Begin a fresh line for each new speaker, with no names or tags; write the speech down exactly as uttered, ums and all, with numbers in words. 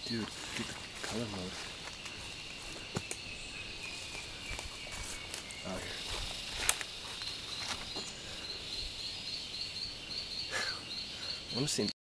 Dude, do the color mode. Oh, here. I'm seeing